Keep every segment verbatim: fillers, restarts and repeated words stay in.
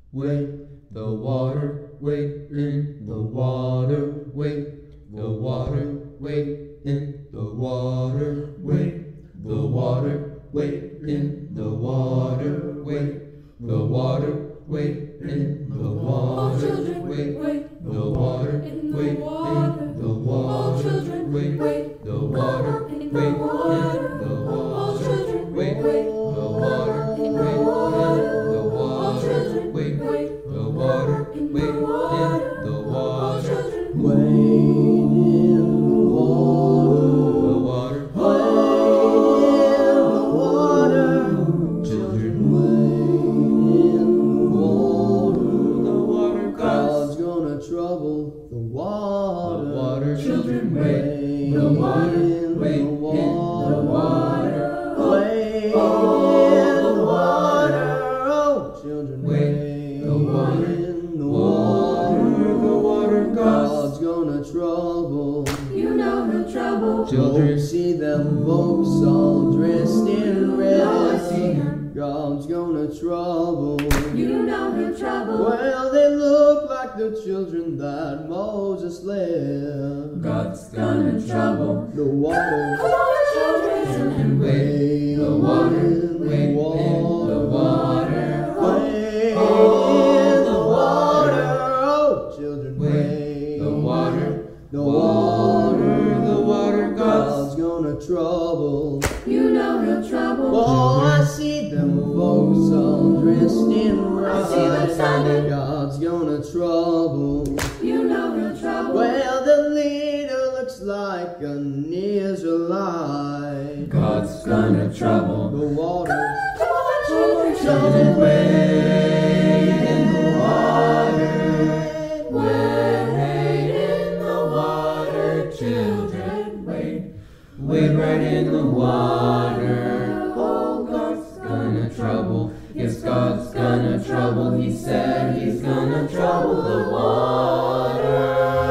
wait, the water, wait in the water, wait, the water, wait in the water, wait, the water, wait in the water, wait, the water, wait in the water, wait, wait, the water, wait in the water, wait, wait, the water, wait in the water, wait, wait, the water, wait in the water, wait, wait, the water, wait in the water, wait, wait, the water, wait in the water, wait in the water, children, wait in the water, the water, God's gonna trouble the water, the water, children, wait, the water, wait in the water, wait in the water, oh, children, wait, the water, in the water, the water, God's gonna trouble, you know the trouble, children, see them folks all dressed in red, oh, I see them. God's gonna trouble, you know the trouble, well, they look like the children that Moses led. God's gonna trouble the water, children, wait, the water, wait in the water, wait in the water, oh, children, wait, the water, the water, the water, God's gonna trouble, you know the trouble, oh, I see them folks all dressed in red, I see them standing, God's gonna trouble, you know the trouble, well, the leader looks like an Israelite, God's gonna trouble the water, children, wait in the water, wait in the water, children, wait, wait right in the water, oh, God's gonna trouble, yes, God's gonna trouble, he said he's gonna trouble the water,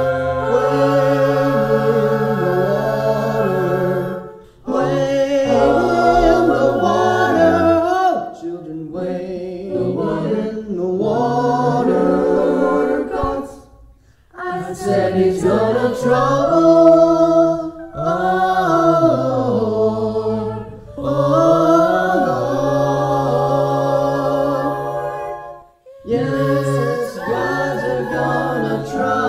wait in the water, oh, children, wait in the water, God's, I said he's gonna trouble, oh, oh, yes, God's gonna trouble.